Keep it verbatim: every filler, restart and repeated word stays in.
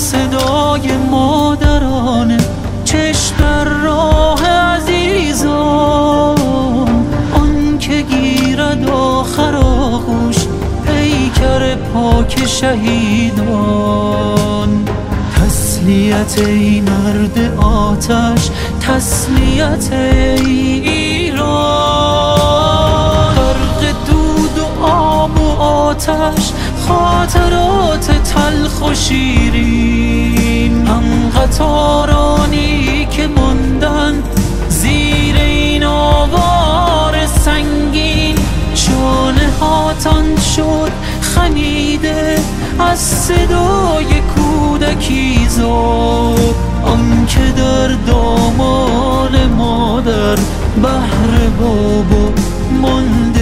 صدای مادرانه، چشم در راه عزیزان، آن که گیرد آخر آغوش پیکر پاک شهیدان. تسلیت ای مرد آتش، تسلیت ای ایران. غرق دود و آب و آتش، خاطرات تلخ و شیرین، هم قطارانی که ماندن زیر این آوار سنگین. شانه هاتان شد خمیده از صدای کودکی زار، آن که در دامان مادر بهر بابا مانده.